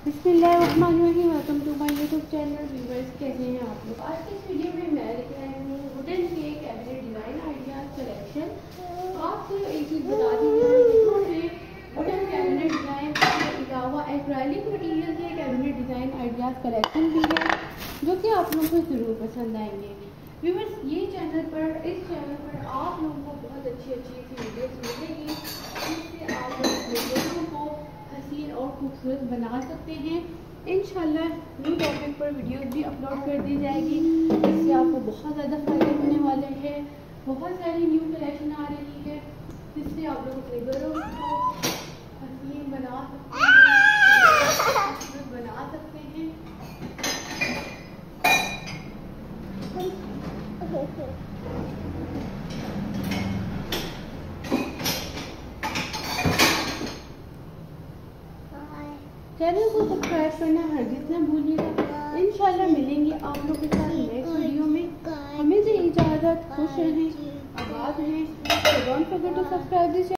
बिस्मिल्लाहिर्रहमानिर्रहीम। Welcome to my YouTube channel. Viewers, कैसे हैं आप लोग? आज की इस वीडियो में मैं लेकर आई हूँ वुडन के कैबिनेट डिज़ाइन आइडियाज कलेक्शन। आपको एक चीज़ बता दी जाए कि वुडन कैबिनेट डिज़ाइन के अलावा एक्रेलिक मटीरियल के कैबिनेट डिज़ाइन आइडियाज कलेक्शन भी है, जो कि आप लोगों को ज़रूर पसंद आएंगे। व्यूअर्स, इस चैनल पर आप लोगों को बहुत अच्छी वीडियोस मिलेगी, जिससे आप वीडियो को हसीन और खूबसूरत बना सकते हैं। इंशाल्लाह न्यू टॉपिक पर वीडियो भी अपलोड कर दी जाएगी, जिससे आपको बहुत ज़्यादा फ़ायदे होने वाले हैं। बहुत सारी न्यू कलेक्शन आ रही है, जिससे आप लोग अपने घरों को हसीन बना सकते हैं, खूबसूरत बना सकते हैं। चैनल को सब्सक्राइब करना हरगिज़ ना भूलिएगा। इंशाल्लाह मिलेंगे आप लोगों के साथ नेक्स्ट वीडियो में। हमें से इजाज़त। खुश रहें, आबाद रहें। Don't forget to subscribe this.